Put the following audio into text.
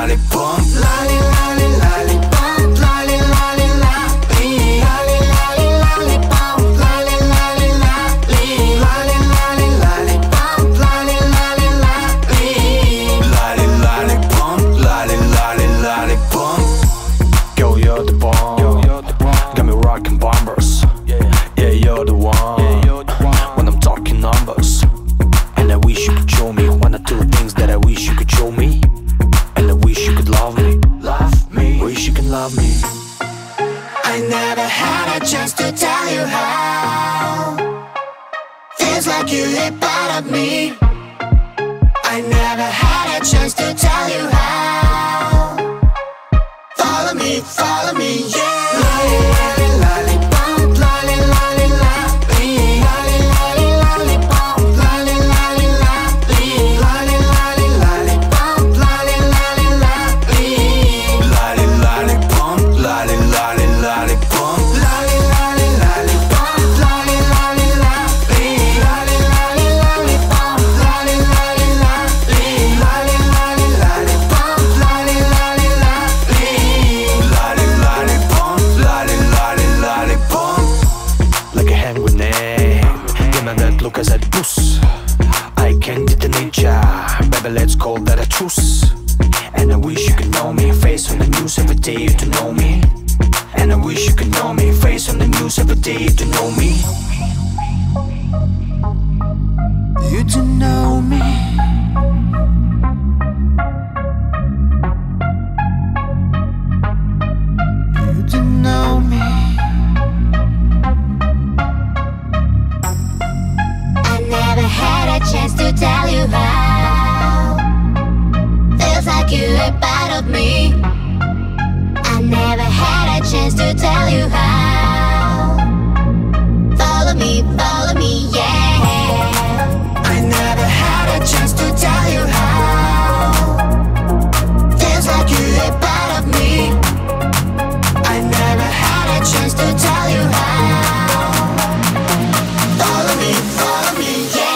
lollybomb. Lolly, lolly, lollybomb. Lolly, lolly, lolly. Lolly, lolly, lollybomb. Lolly, lolly, lolly. Lolly, lolly, lollybomb. Lolly, lolly, lolly. Lolly, lollybomb. Lolly, lolly, lollybomb. Girl, you're the bomb. Got me rocking bombers. Yeah, you're the one. When I'm talking numbers. And I wish you could show me one or two things that I wish you could show me. And I wish you could love me. Love me. Wish you can love me. I never had a chance to tell you how. Feels like you live part of me. I never had a chance to tell you how. Follow me, yeah. Lolly, lolly, lollybomb. Lolly, lolly, lolly. Lolly, lolly, lollybomb. Lolly, lolly, lolly. Lolly, lolly, lollybomb. Lolly, lolly, lolly. Lolly, lollybomb. Lolly, lolly, lollybomb. Lolly, lolly, lollybomb. Lolly, lolly, lolly. Lolly, lolly, lollybomb. Lolly, lolly, lolly. Lolly, lolly, lollybomb. Lolly, lolly, lolly. Lolly, lollybomb. Lolly, lolly, lollybomb. Like a hand grenade. Give me that look as I boost. I can detonate ya. Baby, let's call that a truce. And I wish you could know me. Face on the news every day to know me. And I wish you could know me. Face on the news every day to know me. You to know me. You to know me. I never had a chance to tell you how. Feels like you a part of me. I never had a chance to tell you how. Follow me, yeah. I never had a chance to tell you how. Feels like you a part of me. I never had a chance to tell you how. Follow me, yeah.